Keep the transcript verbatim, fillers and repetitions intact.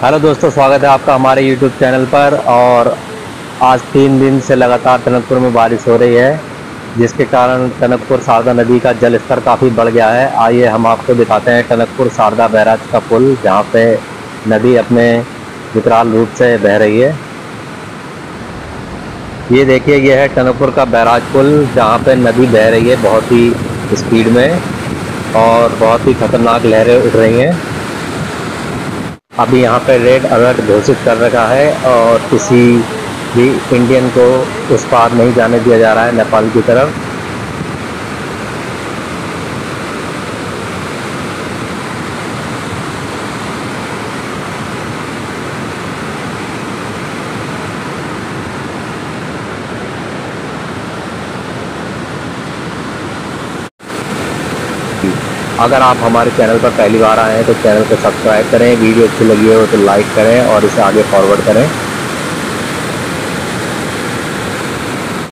Hello दोस्तों, स्वागत है आपका हमारे यूट्यूब चैनल पर। और आज तीन दिन से लगातार टनकपुर में बारिश हो रही है, जिसके कारण टनकपुर शारदा नदी का जल स्तर काफ़ी बढ़ गया है। आइए हम आपको दिखाते हैं टनकपुर शारदा बैराज का पुल, जहां पे नदी अपने विकराल रूप से बह रही है। ये देखिए, ये है टनकपुर का बैराज पुल, जहां पे नदी बह रही है बहुत ही स्पीड में और बहुत ही खतरनाक लहरें उठ रही हैं। अभी यहाँ पे रेड अलर्ट घोषित कर रखा है और किसी भी इंडियन को उस पार नहीं जाने दिया जा रहा है नेपाल की तरफ। अगर आप हमारे चैनल पर पहली बार आए हैं तो चैनल को सब्सक्राइब करें, वीडियो अच्छी लगी हो तो लाइक करें और इसे आगे फॉरवर्ड करें।